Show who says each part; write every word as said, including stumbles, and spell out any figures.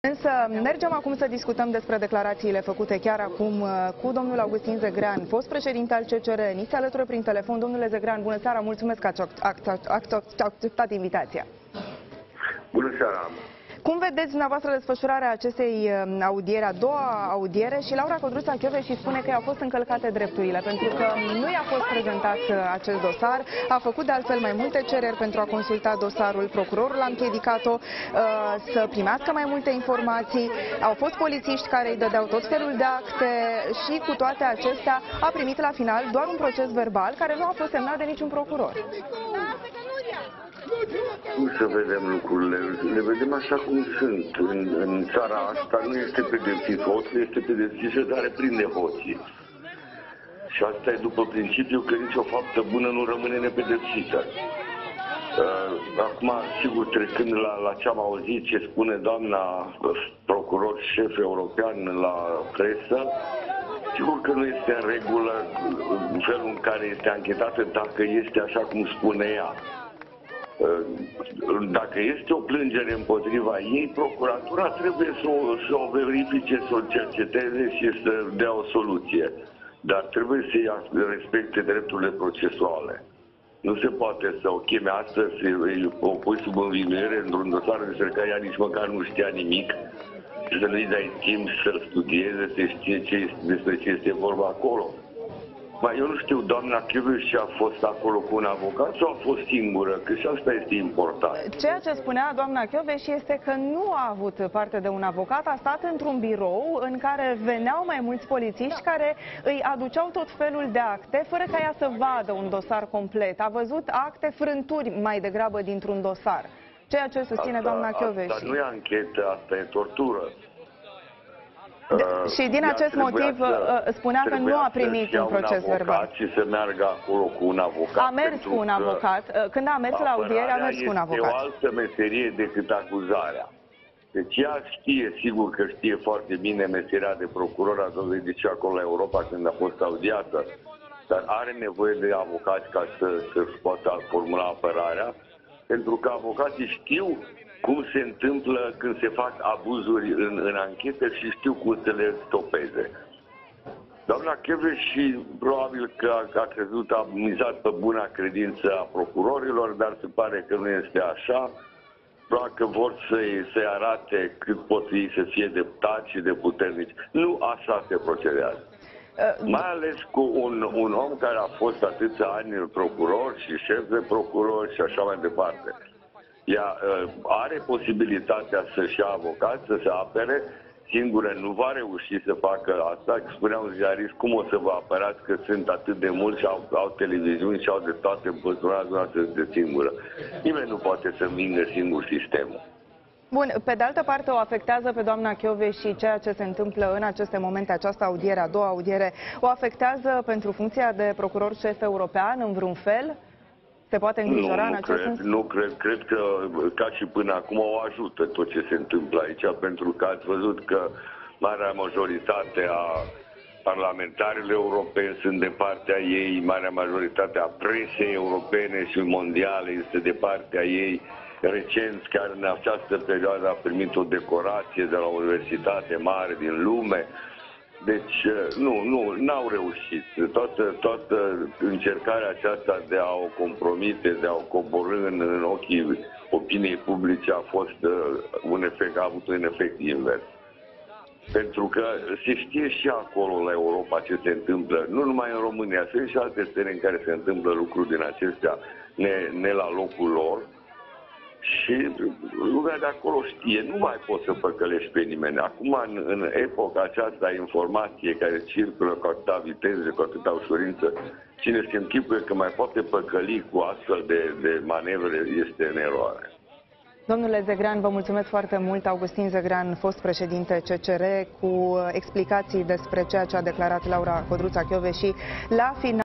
Speaker 1: Însă mergem acum să discutăm despre declarațiile făcute chiar acum cu domnul Augustin Zegrean, fost președinte al C C R. Ni se alătură prin telefon. Domnule Zegrean, bună seara, mulțumesc că ați acceptat invitația.
Speaker 2: Bună seara!
Speaker 1: Cum vedeți dumneavoastră desfășurarea acestei audieri, a doua audiere, și Laura Codruța-Kövesi spune că i-au fost încălcate drepturile, pentru că nu i-a fost prezentat acest dosar, a făcut de altfel mai multe cereri pentru a consulta dosarul, procurorul a împiedicat-o uh, să primească mai multe informații, au fost polițiști care îi dădeau tot felul de acte și cu toate acestea a primit la final doar un proces verbal care nu a fost semnat de niciun procuror.
Speaker 2: Cum să vedem lucrurile? Le vedem așa cum sunt. În, în țara asta nu este pedepsit hoțul, este pedepsit cel care prinde hoții. Și asta e după principiul că nicio faptă bună nu rămâne nepedepsită. Uh, acum, sigur, trecând la, la ce am auzit, ce spune doamna procuror șef european la presă, sigur că nu este în regulă felul în care este anchetată, dacă este așa cum spune ea. Dacă este o plângere împotriva ei, procuratura trebuie să o, să o verifice, să o cerceteze și să dea o soluție. Dar trebuie să respecte drepturile procesuale. Nu se poate să o cheme astăzi, o pui sub învinuire într-un dosar despre care ea nici măcar nu știa nimic, și să nu-i dai timp să studieze, să știe ce, despre ce este vorba acolo. Ba, eu nu știu, doamna Kövesi a fost acolo cu un avocat sau a fost singură? Că și asta este important.
Speaker 1: Ceea ce spunea doamna Kövesi este că nu a avut parte de un avocat, a stat într-un birou în care veneau mai mulți polițiști care îi aduceau tot felul de acte, fără ca ea să vadă un dosar complet. A văzut acte, frânturi mai degrabă dintr-un dosar. Ceea ce susține
Speaker 2: asta,
Speaker 1: doamna Kövesi.
Speaker 2: Asta nu e anchetă, asta e tortură.
Speaker 1: De, și din acest motiv să, spunea că nu a primit un proces un verbal.
Speaker 2: Și să meargă acolo cu un avocat.
Speaker 1: A mers cu un avocat. Când a mers la audiere, a mers cu un avocat.
Speaker 2: Este o altă meserie decât acuzarea. Deci ea știe, sigur că știe foarte bine meseria de procuror, a dovedit și acolo la Europa când a fost audiată, dar are nevoie de avocați ca să, să-și poată formula apărarea, pentru că avocații știu cum se întâmplă când se fac abuzuri în, în anchetă și știu cum să le stopeze. Doamna Kövesi probabil că a, a crezut, a mizat pe buna credință a procurorilor, dar se pare că nu este așa. Probabil că vor să-i să arate cât pot ei să fie de tați și de puternici. Nu așa se procedează. Mai ales cu un, un om care a fost atâția ani procuror și șef de procuror și așa mai departe. Ea uh, are posibilitatea să-și ia avocat, să se apere, singură nu va reuși să facă asta. Spunea un ziarist, cum o să vă apărați că sunt atât de mulți și au, au televiziuni și au de toate împăturați noastră de singură. Nimeni nu poate să mingă singur sistemul.
Speaker 1: Bun, pe de altă parte o afectează pe doamna Kövesi și ceea ce se întâmplă în aceste momente, această audiere, a doua audiere, o afectează pentru funcția de procuror șef european în vreun fel? Se poate îngrijora
Speaker 2: nu,
Speaker 1: în
Speaker 2: nu
Speaker 1: acest
Speaker 2: cred,
Speaker 1: sens?
Speaker 2: Nu cred. Cred că, ca și până acum, o ajută tot ce se întâmplă aici, pentru că ați văzut că marea majoritate a parlamentarilor europeni sunt de partea ei, marea majoritate a presei europene și mondiale este de partea ei. Recent, chiar în această perioadă, a primit o decorație de la o universitate mare din lume. Deci, nu, nu, n-au reușit. Toată, toată încercarea aceasta de a o compromite, de a o coborî în, în ochii opiniei publice a fost un efect, a avut un efect invers. Pentru că se știe și acolo la Europa ce se întâmplă, nu numai în România, sunt și alte țări în care se întâmplă lucruri din acestea ne, ne la locul lor. Și lumea de acolo știe, nu mai poți să păcălești pe nimeni. Acum, în, în epoca aceasta, informație care circulă cu atâta viteză, cu atâta ușurință, cine se închipuie că mai poate păcăli cu astfel de, de manevre este în eroare.
Speaker 1: Domnule Zegrean, vă mulțumesc foarte mult. Augustin Zegrean, fost președinte C C R, cu explicații despre ceea ce a declarat Laura Codruța-Kövesi la final.